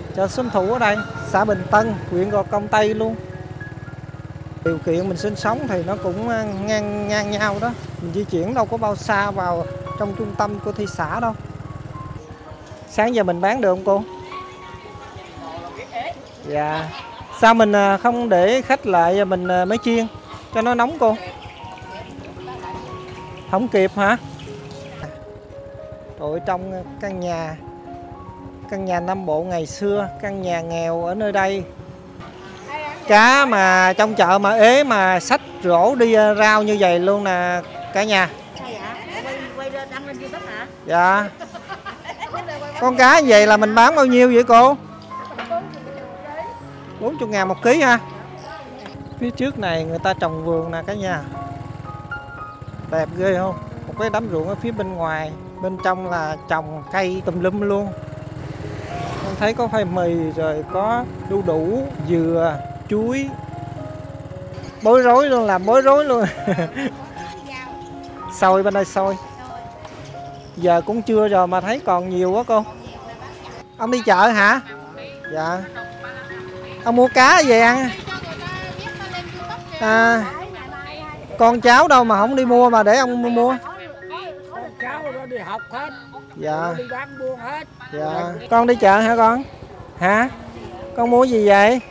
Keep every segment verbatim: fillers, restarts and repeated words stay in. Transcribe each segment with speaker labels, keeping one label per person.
Speaker 1: Chợ Xuân Thủ ở đây, xã Bình Tân, huyện Gò Công Tây luôn. Điều kiện mình sinh sống thì nó cũng ngang ngang nhau đó. Mình di chuyển đâu có bao xa vào trong trung tâm của thị xã đâu. Sáng giờ mình bán được không cô? Dạ. Sao mình không để khách lại mình mới chiên cho nó nóng cô? Không kịp hả? Rồi trong căn nhà căn nhà Nam Bộ ngày xưa, căn nhà nghèo ở nơi đây. Cá mà trong chợ mà ế mà xách rổ đi rau như vậy luôn nè cả nhà. Dạ. Con cá vậy là mình bán bao nhiêu vậy cô? bốn mươi ngàn một ký ha. Phía trước này người ta trồng vườn nè cả nhà. Đẹp ghê không? Một cái đám ruộng ở phía bên ngoài, bên trong là trồng cây tùm lum luôn. Con thấy có khoai mì rồi có đu đủ, dừa, chuối. Bối rối luôn, làm bối rối luôn. Xôi bên đây xôi. Giờ cũng trưa rồi mà thấy còn nhiều quá cô. Ông đi chợ hả? Dạ. Ông mua cá về ăn. À, con cháu đâu mà không đi mua mà để ông mua.
Speaker 2: Con cháu nó đi học hết.
Speaker 1: Dạ.
Speaker 2: Đi bán buôn hết.
Speaker 1: Dạ. Con đi chợ hả con? Hả? Con mua gì vậy?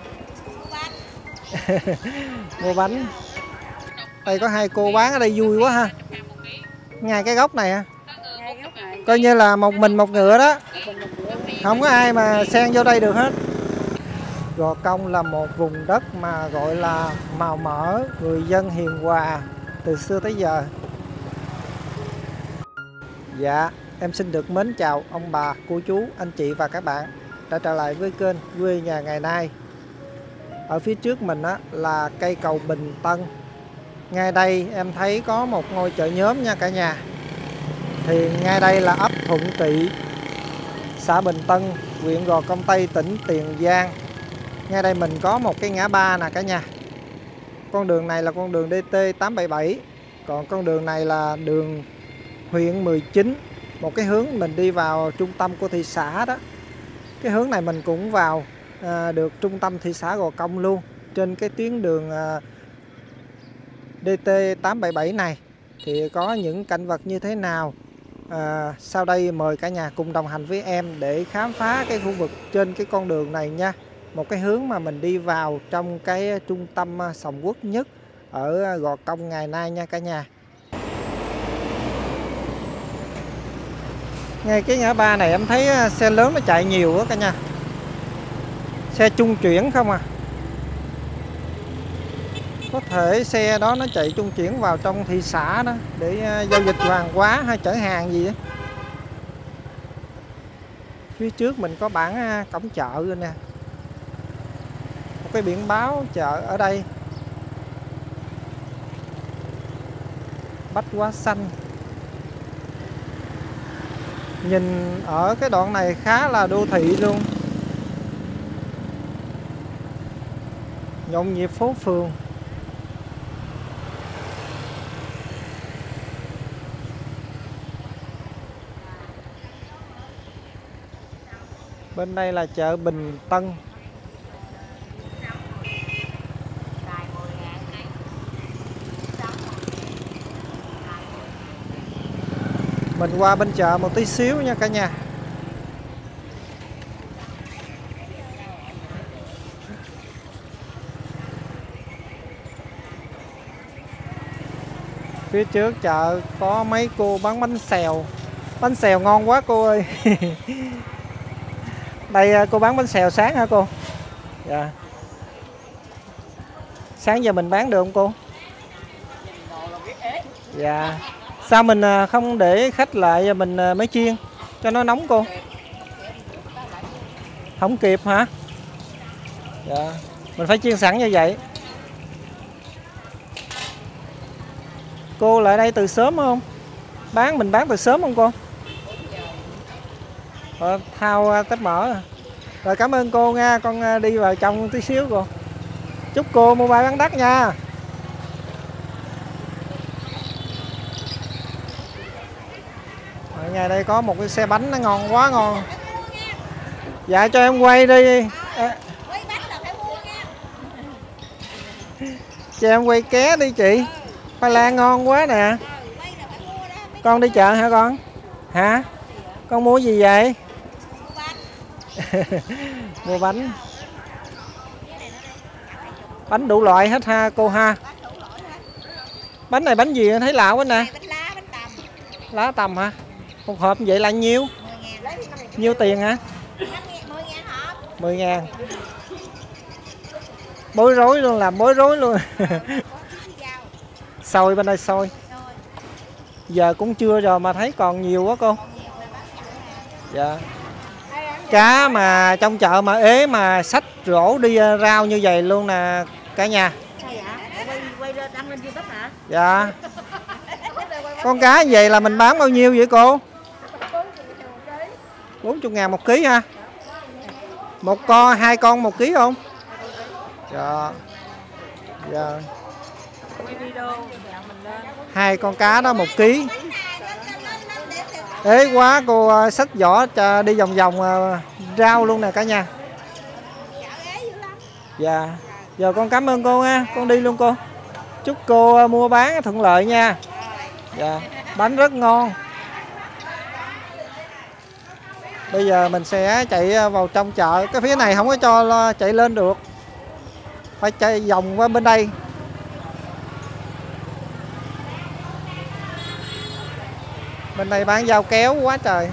Speaker 1: Mua bánh. Đây có hai cô bán ở đây vui quá ha. Ngay cái góc này ha. Coi như là một mình một ngựa đó. Không có ai mà xen vô đây được hết. Gò Công là một vùng đất mà gọi là màu mỡ, người dân hiền hòa từ xưa tới giờ. Dạ, em xin được mến chào ông bà, cô chú, anh chị và các bạn đã trở lại với kênh Quê Nhà Ngày Nay. Ở phía trước mình á, là cây cầu Bình Tân. Ngay đây em thấy có một ngôi chợ nhóm nha cả nhà. Thì ngay đây là ấp Thuận Trị, xã Bình Tân, huyện Gò Công Tây, tỉnh Tiền Giang. Ngay đây mình có một cái ngã ba nè cả nhà. Con đường này là con đường D T tám bảy bảy. Còn con đường này là đường huyện mười chín. Một cái hướng mình đi vào trung tâm của thị xã đó. Cái hướng này mình cũng vào à, được trung tâm thị xã Gò Công luôn. Trên cái tuyến đường à, D T tám bảy bảy này thì có những cảnh vật như thế nào? À, sau đây mời cả nhà cùng đồng hành với em để khám phá cái khu vực trên cái con đường này nha. Một cái hướng mà mình đi vào trong cái trung tâm sầm uất nhất ở Gò Công ngày nay nha cả nhà. Ngay cái ngã ba này em thấy xe lớn nó chạy nhiều quá cả nhà. Xe trung chuyển không à. Có thể xe đó nó chạy trung chuyển vào trong thị xã đó để giao dịch hàng hóa hay chở hàng gì đó. Phía trước mình có bảng cổng chợ rồi nè. Một cái biển báo chợ ở đây. Bách Hóa Xanh. Nhìn ở cái đoạn này khá là đô thị luôn. Nhộn nhịp phố phường. Bên đây là chợ Bình Tân. Mình qua bên chợ một tí xíu nha cả nhà. Phía trước chợ có mấy cô bán bánh xèo. Bánh xèo ngon quá cô ơi. Đây cô bán bánh xèo sáng hả cô? Dạ. Sáng giờ mình bán được không cô? Dạ. Sao mình không để khách lại mình mới chiên cho nó nóng cô? Không kịp hả? Dạ. Mình phải chiên sẵn như vậy. Cô lại đây từ sớm không? Bán mình bán từ sớm không cô? Ờ, thao tép mỡ. Rồi cảm ơn cô nha, con đi vào trong tí xíu cô. Chúc cô mua bài bán đắt nha. Ở ngay đây có một cái xe bánh nó ngon quá ngon. Dạ cho em quay đi. À,
Speaker 3: Quay bánh là phải mua nha.
Speaker 1: cho em quay ké đi chị. Khoai lang ngon quá nè.
Speaker 3: Quay là phải mua đó.
Speaker 1: Con đi chợ hả con? Hả? Con mua gì vậy?
Speaker 3: Mua bánh.
Speaker 1: Mua bánh. Bánh đủ loại hết ha cô ha. Bánh này bánh gì thấy lạ quá nè.
Speaker 3: Bánh lá, bánh tằm.
Speaker 1: Lá tằm hả? Một hộp vậy là nhiêu?
Speaker 3: mười ngàn.
Speaker 1: Nhiêu tiền hả?
Speaker 3: mười ngàn hộp.
Speaker 1: mười ngàn. Bối rối luôn, làm bối rối luôn. Xôi bên đây xôi. Giờ cũng chưa rồi mà thấy còn nhiều quá cô. Dạ. Cá mà trong chợ mà ế mà xách rổ đi rau như vậy luôn nè cả nhà.
Speaker 3: Sao vậy? Quay, quay lên đăng lên YouTube hả?
Speaker 1: Dạ. Con cá vậy là mình bán bao nhiêu vậy cô? bốn mươi ngàn một ký ha. Một con, hai con một ký không? Dạ. Dạ. Hai con cá đó một ký. Ế quá cô xách vỏ đi vòng vòng rau luôn nè cả nhà. Dạ. Giờ con cảm ơn cô nha, con đi luôn cô. Chúc cô mua bán thuận lợi nha. Dạ. Bánh rất ngon. Bây giờ mình sẽ chạy vào trong chợ. Cái phía này không có cho chạy lên được, phải chạy vòng qua bên đây. Bên đây bán dao kéo quá trời.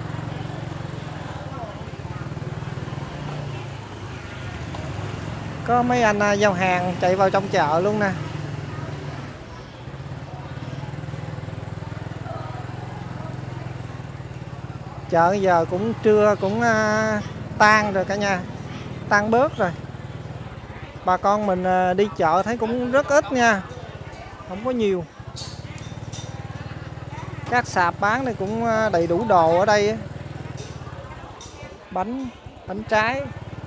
Speaker 1: Có mấy anh giao hàng chạy vào trong chợ luôn nè. Chợ giờ cũng trưa cũng uh, tan rồi cả nhà. Tan bớt rồi. Bà con mình uh, đi chợ thấy cũng rất ít nha. Không có nhiều. Các sạp bán này cũng đầy đủ đồ ở đây. Bánh, bánh trái.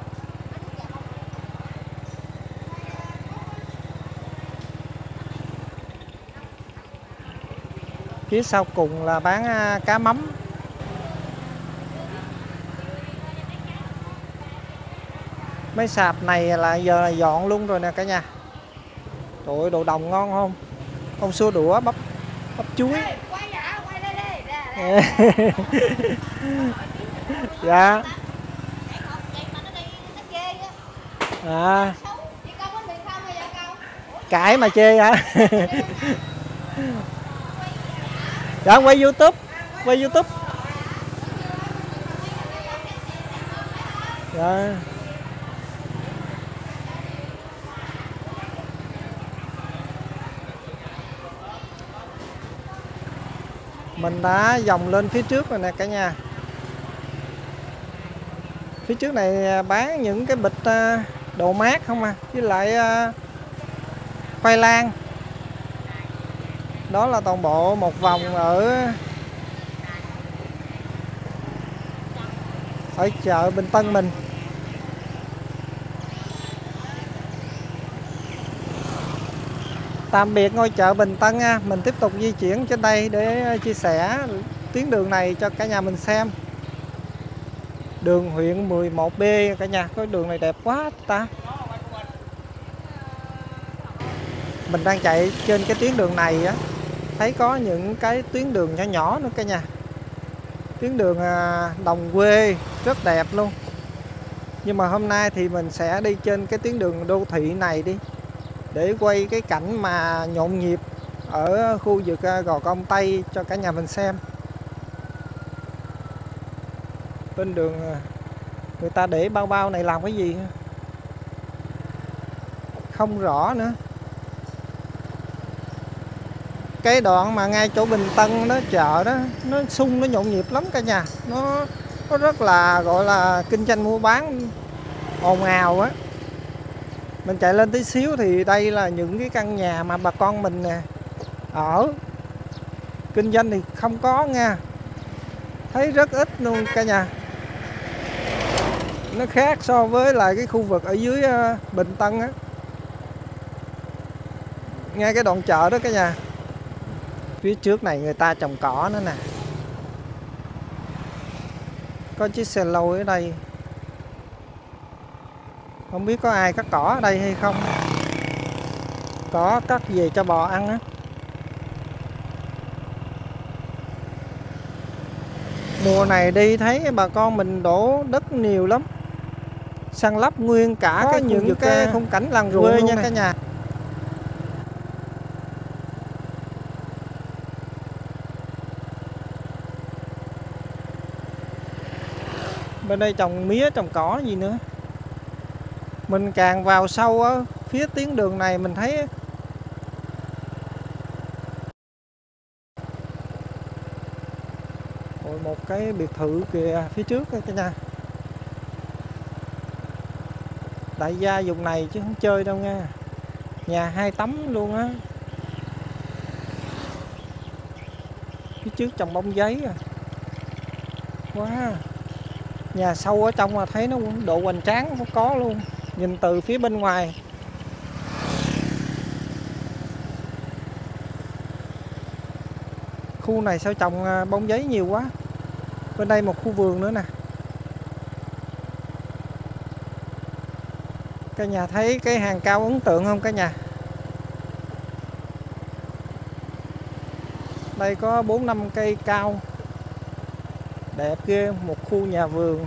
Speaker 1: Phía sau cùng là bán cá mắm. Mấy sạp này là giờ là dọn luôn rồi nè cả nhà. Trời ơi, đồ đồng ngon không? Không xua đũa bắp bắp chuối. Dạ. À. Cãi mà chê hả? Dạ quay YouTube, quay YouTube. Dạ. Mình đã vòng lên phía trước rồi nè cả nhà. Phía trước này bán những cái bịch đồ mát không à, với lại khoai lang. Đó là toàn bộ một vòng ở ở chợ Bình Tân mình. Tạm biệt ngôi chợ Bình Tân nha. Mình tiếp tục di chuyển trên đây để chia sẻ tuyến đường này cho cả nhà mình xem. Đường huyện mười một B cả nhà. Cái đường này đẹp quá ta. Mình đang chạy trên cái tuyến đường này á, thấy có những cái tuyến đường nhỏ nhỏ nữa cả nhà. Tuyến đường đồng quê rất đẹp luôn. Nhưng mà hôm nay thì mình sẽ đi trên cái tuyến đường đô thị này đi, để quay cái cảnh mà nhộn nhịp ở khu vực Gò Công Tây cho cả nhà mình xem. Bên đường người ta để bao bao này làm cái gì không rõ nữa. Cái đoạn mà ngay chỗ Bình Tân đó, chợ đó, nó sung, nó nhộn nhịp lắm cả nhà. Nó, nó rất là gọi là kinh doanh mua bán ồn ào á. Mình chạy lên tí xíu thì đây là những cái căn nhà mà bà con mình nè ở. Kinh doanh thì không có nha. Thấy rất ít luôn cả nhà. Nó khác so với lại cái khu vực ở dưới Bình Tân á. Ngay cái đoạn chợ đó cả nhà. Phía trước này người ta trồng cỏ nữa nè. Có chiếc xe lôi ở đây. Không biết có ai cắt cỏ ở đây hay không. Cỏ cắt về cho bò ăn á. Mùa này đi thấy bà con mình đổ đất nhiều lắm, san lấp nguyên cả có cái những cái khung cảnh làng ruộng nha cả nhà. Bên đây trồng mía, trồng cỏ gì nữa. Mình càng vào sâu á, phía tuyến đường này mình thấy Ôi, một cái biệt thự kìa phía trước cả nhà. Đại gia vùng này chứ không chơi đâu nha. Nhà hai tấm luôn á. Phía trước trồng bông giấy à. Wow. Nhà sâu ở trong mà thấy nó độ hoành tráng không có luôn. Nhìn từ phía bên ngoài. Khu này sao trồng bông giấy nhiều quá. Bên đây một khu vườn nữa nè. Cả nhà thấy cái hàng cao ấn tượng không cả nhà? Đây có bốn năm cây cao. Đẹp ghê, một khu nhà vườn.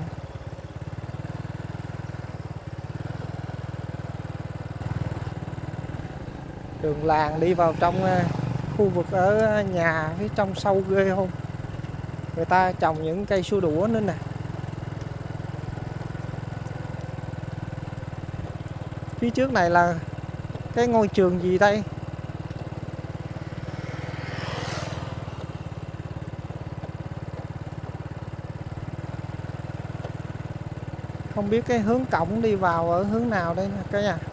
Speaker 1: Đường làng đi vào trong khu vực ở nhà phía trong sâu ghê không? Người ta trồng những cây xua đũa nữa nè. Phía trước này là cái ngôi trường gì đây? Không biết cái hướng cổng đi vào ở hướng nào đây nè cả nhà.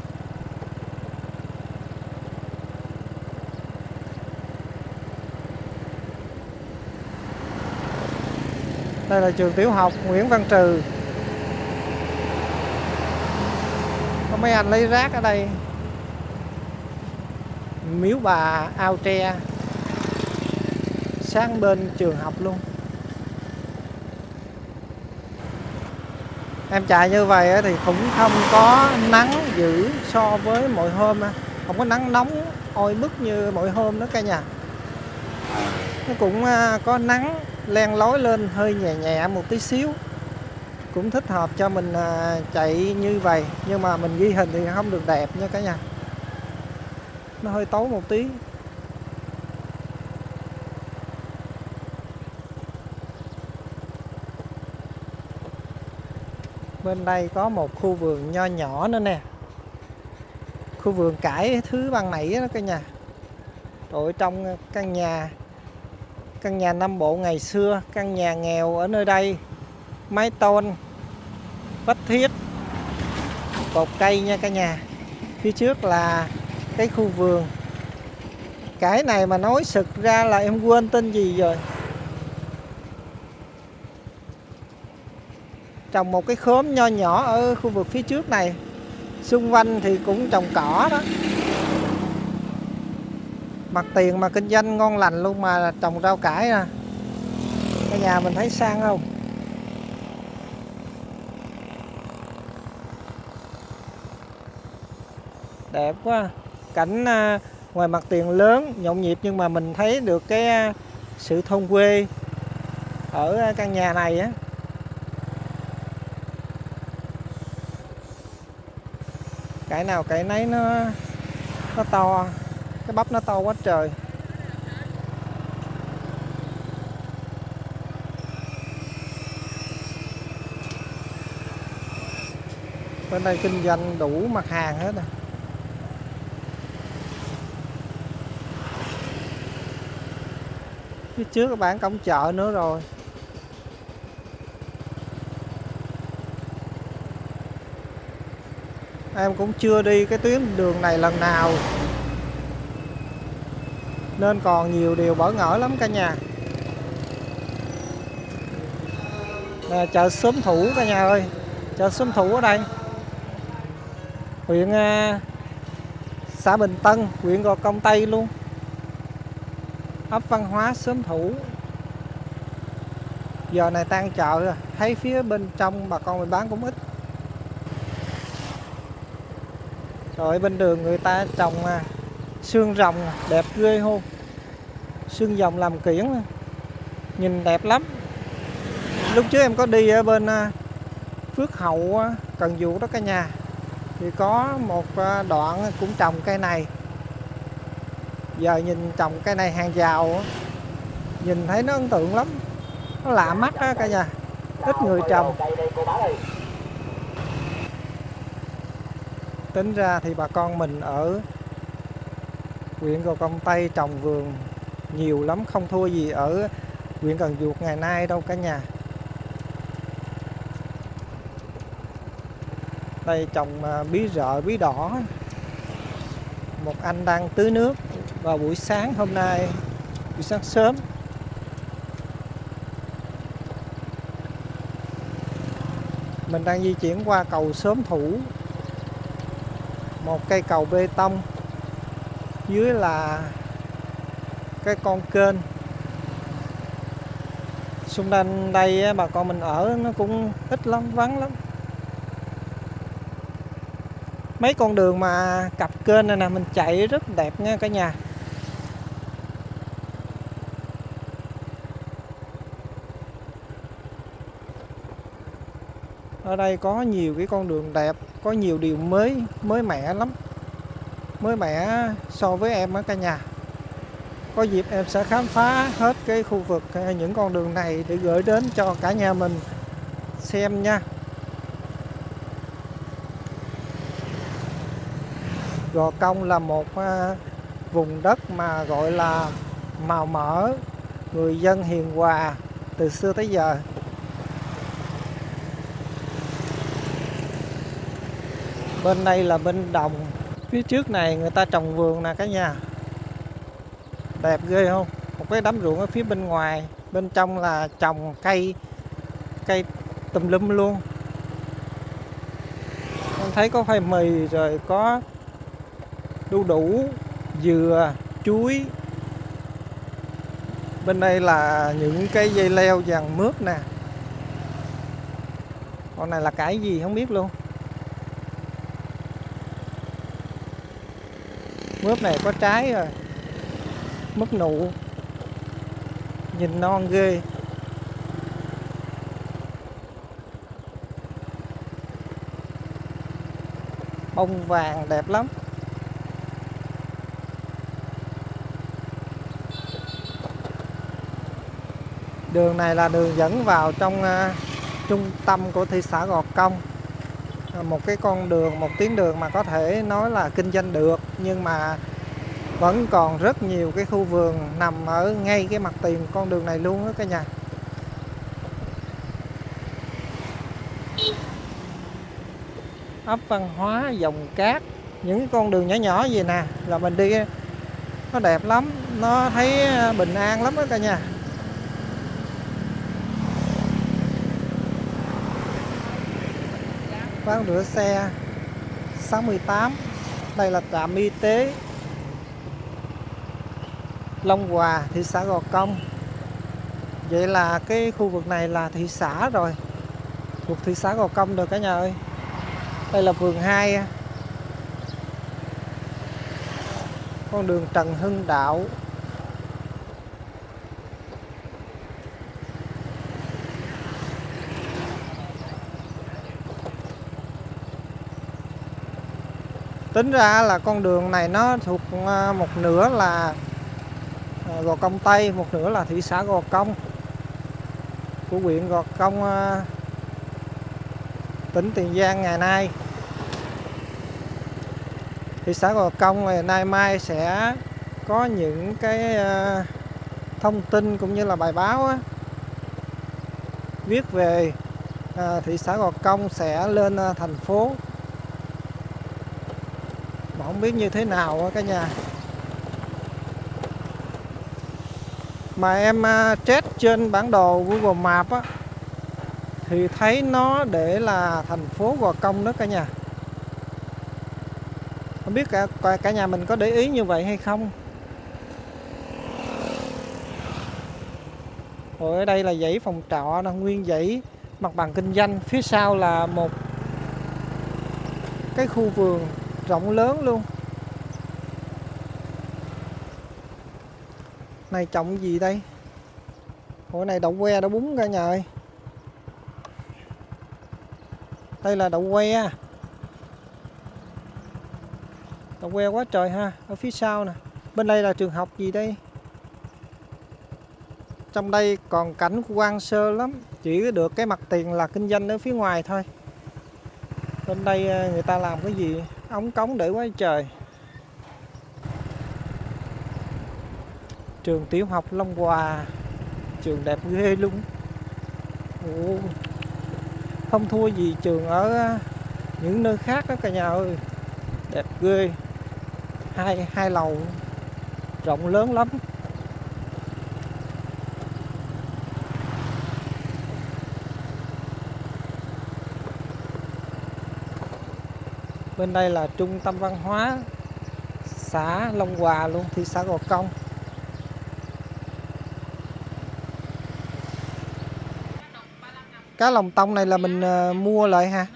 Speaker 1: Đây là trường tiểu học Nguyễn Văn Trừ. Có mấy anh lấy rác ở đây. Miếu bà Ao Tre sáng bên trường học luôn. Em chạy như vậy thì cũng không có nắng dữ so với mọi hôm. Không có nắng nóng oi bức như mọi hôm đó cả nhà. Nó cũng có nắng len lói lên hơi nhẹ nhẹ một tí xíu. Cũng thích hợp cho mình chạy như vậy. Nhưng mà mình ghi hình thì không được đẹp nha cả nhà. Nó hơi tối một tí. Bên đây có một khu vườn nho nhỏ nữa nè. Khu vườn cải thứ ban nãy đó cả nhà. Rồi trong căn nhà Căn nhà Nam Bộ ngày xưa, căn nhà nghèo ở nơi đây, mái tôn, vách thiết, cột cây nha cả nhà. Phía trước là cái khu vườn. Cái này mà nói sực ra là em quên tên gì rồi. Trồng một cái khóm nho nhỏ ở khu vực phía trước này. Xung quanh thì cũng trồng cỏ đó. Mặt tiền mà kinh doanh ngon lành luôn mà trồng rau cải nè. Cả nhà mình thấy sang không? Đẹp quá. Cảnh ngoài mặt tiền lớn nhộn nhịp nhưng mà mình thấy được cái sự thôn quê ở căn nhà này á. Cải nào cải nấy nó nó to. Cái bắp nó to quá trời. Bên đây kinh doanh đủ mặt hàng hết rồi. Phía trước các bạn cổng chợ nữa rồi. Em cũng chưa đi cái tuyến đường này lần nào, nên còn nhiều điều bỡ ngỡ lắm cả nhà. Nè, chợ Xóm Thủ cả nhà ơi. Chợ Xóm Thủ ở đây, huyện uh, xã Bình Tân, huyện Gò Công Tây luôn. Ấp văn hóa Xóm Thủ. Giờ này tan chợ rồi, thấy phía bên trong bà con mình bán cũng ít. Rồi bên đường người ta trồng à, xương rồng đẹp ghê không? Xương rồng làm kiển nhìn đẹp lắm. Lúc trước em có đi ở bên à, Phước Hậu, à, Cần Duộc đó cả nhà, thì có một à, đoạn cũng trồng cây này. Giờ nhìn trồng cây này hàng rào, nhìn thấy nó ấn tượng lắm, nó lạ mắt á cả nhà, ít người trồng. Tính ra thì bà con mình ở huyện Gò Công Tây trồng vườn nhiều lắm, không thua gì ở huyện Cần Duộc ngày nay đâu cả nhà. Đây trồng bí rợ, bí đỏ. Một anh đang tưới nước vào buổi sáng hôm nay, buổi sáng sớm. Mình đang di chuyển qua cầu Xóm Thủ, một cây cầu bê tông, dưới là cái con kênh. Xung quanh đây bà con mình ở nó cũng ít lắm, vắng lắm. Mấy con đường mà cặp kênh này nè mình chạy rất đẹp nha cả nhà. Ở đây có nhiều cái con đường đẹp, có nhiều điều mới mới mẻ lắm, mới mẻ so với em á cả nhà. Có dịp em sẽ khám phá hết cái khu vực những con đường này để gửi đến cho cả nhà mình xem nha. Gò Công là một vùng đất mà gọi là màu mỡ, người dân hiền hòa từ xưa tới giờ. Bên đây là bên đồng, phía trước này người ta trồng vườn nè cả nhà. Đẹp ghê không? Một cái đám ruộng ở phía bên ngoài, bên trong là trồng cây cây tùm lum luôn. Em thấy có khoai mì, rồi có đu đủ, dừa, chuối. Bên đây là những cái dây leo vàng mướp nè. Con này là cái gì không biết luôn. Mướp này có trái rồi, mướp nụ, nhìn non ghê. Bông vàng đẹp lắm. Đường này là đường dẫn vào trong uh, trung tâm của thị xã Gò Công. Một cái con đường, một tuyến đường mà có thể nói là kinh doanh được, nhưng mà vẫn còn rất nhiều cái khu vườn nằm ở ngay cái mặt tiền con đường này luôn đó cả nhà. Ấp Văn Hóa, Dòng Cát, những cái con đường nhỏ nhỏ gì nè là mình đi nó đẹp lắm, nó thấy bình an lắm đó cả nhà. Quán rửa xe sáu mươi tám. Đây là trạm y tế Long Hòa, thị xã Gò Công. Vậy là cái khu vực này là thị xã rồi, thuộc thị xã Gò Công rồi cả nhà ơi. Đây là phường hai, con đường Trần Hưng Đạo. Tính ra là con đường này nó thuộc một nửa là Gò Công Tây, một nửa là thị xã Gò Công của huyện Gò Công, tỉnh Tiền Giang ngày nay. Thị xã Gò Công ngày nay mai sẽ có những cái thông tin cũng như là bài báo á, viết về thị xã Gò Công sẽ lên thành phố, mà không biết như thế nào cả nhà. Mà em check trên bản đồ Google Maps á, thì thấy nó để là thành phố Gò Công đó cả nhà. Không biết cả, cả nhà mình có để ý như vậy hay không. Rồi ở đây là dãy phòng trọ, là nguyên dãy mặt bằng kinh doanh. Phía sau là một cái khu vườn rộng lớn luôn. Này trồng gì đây? Ủa này đậu que đậu bún cả nhà ơi. Đây là đậu que. Đậu que quá trời ha. Ở phía sau nè. Bên đây là trường học gì đây? Trong đây còn cảnh quan sơ lắm. Chỉ được cái mặt tiền là kinh doanh ở phía ngoài thôi. Bên đây người ta làm cái gì? Ống cống để quá trời. Trường tiểu học Long Hòa. Trường đẹp ghê luôn. Ồ, không thua gì trường ở những nơi khác đó cả nhà ơi. Đẹp ghê. Hai, hai lầu. Rộng lớn lắm. Bên đây là trung tâm văn hóa xã Long Hòa luôn, thị xã Gò Công. Cá lồng tông này là mình uh, mua lại hả?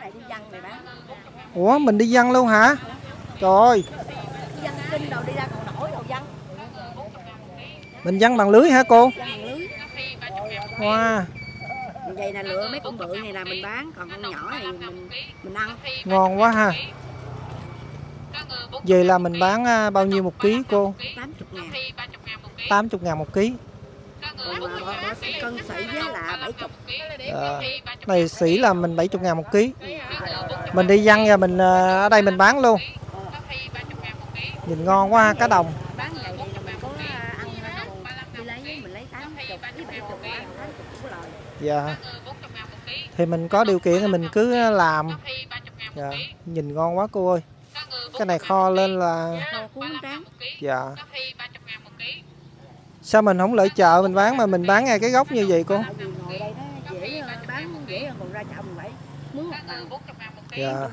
Speaker 1: Ủa mình đi dân luôn hả? Trời ơi.
Speaker 3: Dân kinh đâu đi ra còn nổi đâu dân.
Speaker 1: Mình dân bằng lưới hả cô?
Speaker 3: Dân bằng lưới.
Speaker 1: Wow.
Speaker 3: Vậy là lựa mấy con bự này là mình bán, còn con nhỏ thì mình mình ăn.
Speaker 1: Ngon quá ha. Vậy là mình bán uh, bao nhiêu một ký cô?
Speaker 3: tám mươi ngàn.
Speaker 1: tám mươi ngàn một ký.
Speaker 3: Còn mà bỏ, bỏ cân sỉ giá là bảy mươi.
Speaker 1: À, này sỉ là mình bảy mươi ngàn một ký. Mình đi dân và mình ở đây mình bán luôn. Nhìn ngon quá ha, cá đồng.
Speaker 3: Bán vậy thì mình có ăn đi lấy mình lấy tám mươi với bảy mươi tám mươi cũng lời.
Speaker 1: Dạ. Thì mình có điều kiện thì mình cứ làm. Dạ. Nhìn ngon quá cô ơi. Cái này kho lên là
Speaker 3: Kho cuốn tráng.
Speaker 1: dạ. Sao mình không lợi chợ mình bán mà mình bán ngay cái gốc như vậy cô?
Speaker 3: Tại vì ngồi đây nó dễ bán dễ hơn còn ra chợ mình phải mướn mặt bằng.
Speaker 1: Dạ.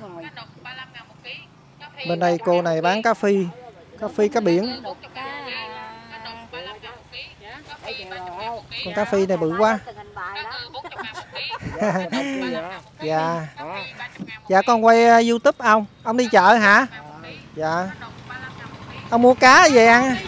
Speaker 1: Bên đây cô này bán cá phi, cá phi cá biển. Con cá phi này bự quá. Dạ. Dạ con quay uh, YouTube ông. Ông đi chợ hả? Dạ. Ông mua cá về ăn.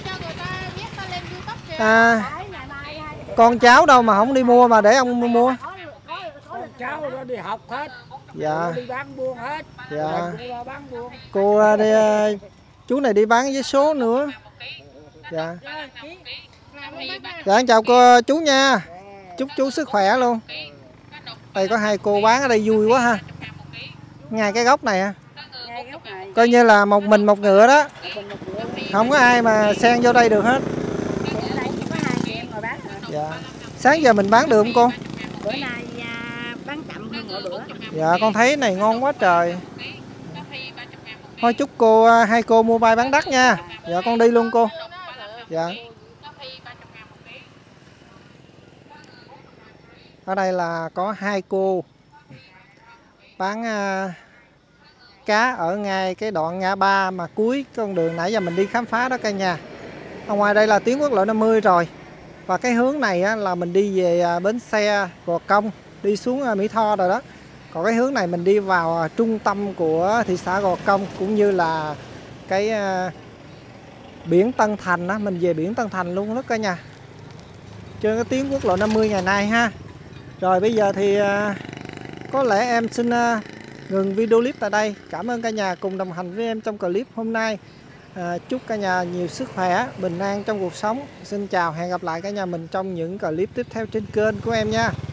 Speaker 1: À, con cháu đâu mà không đi mua mà để ông mua.
Speaker 2: Con cháu nó đi học hết.
Speaker 1: Dạ.
Speaker 2: Đi bán buôn hết.
Speaker 1: Dạ.
Speaker 2: Bán buôn.
Speaker 1: Cô đi, chú này đi bán với số nữa. Dạ. Dạ chào cô chú nha. Chúc chú sức khỏe luôn. Đây có hai cô bán ở đây vui quá ha. Ngay cái gốc này ha. Coi như là một mình một ngựa đó. Không có ai mà xen vô đây được hết. Dạ. Sáng giờ mình bán được không cô?
Speaker 3: Bữa nay à, bán chậm hơn mỗi bữa.
Speaker 1: Dạ con thấy này ngon quá trời. Thôi chúc cô hai cô mua bay bán đắt nha. Dạ con đi luôn cô. Dạ. Ở đây là có hai cô bán uh, cá ở ngay cái đoạn ngã ba mà cuối con đường nãy giờ mình đi khám phá đó cả nhà. Ở ngoài đây là tuyến quốc lộ năm mươi rồi. Và cái hướng này á, là mình đi về bến xe Gò Công, đi xuống Mỹ Tho rồi đó. Còn cái hướng này mình đi vào trung tâm của thị xã Gò Công, cũng như là cái uh, biển Tân Thành á, mình về biển Tân Thành luôn đó cả nhà. Trên cái tuyến quốc lộ năm mươi ngày nay ha. Rồi bây giờ thì uh, có lẽ em xin uh, ngừng video clip tại đây. Cảm ơn cả nhà cùng đồng hành với em trong clip hôm nay. À, chúc cả nhà nhiều sức khỏe, bình an trong cuộc sống. Xin chào, hẹn gặp lại cả nhà mình trong những clip tiếp theo trên kênh của em nha.